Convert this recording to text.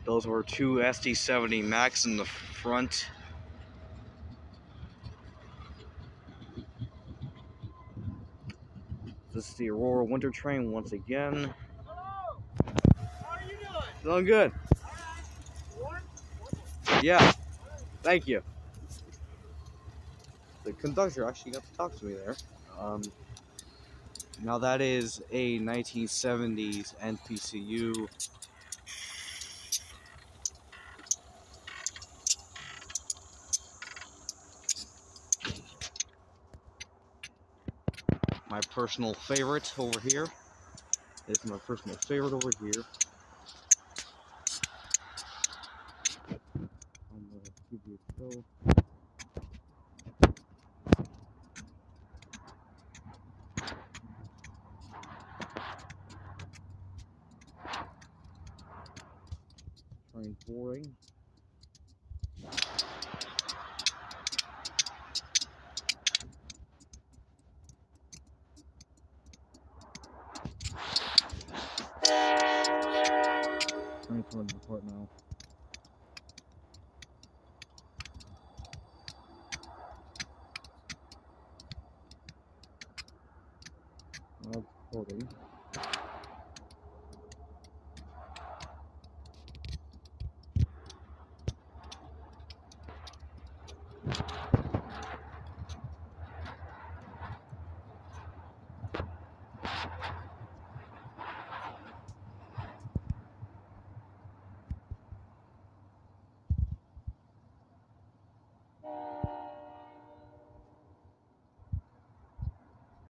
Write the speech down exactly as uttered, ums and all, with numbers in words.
Those were two S D seventy Max in the front. This is the Aurora Winter Train once again. Hello! How are you doing? Doing good. Warm? Yeah. Thank you. The conductor actually got to talk to me there. Um, now that is a nineteen seventies N P C U. My personal favorite over here. This is my personal favorite over here. I'm gonna give you a show. Train boring. Train's coming apart now. Now it's floating.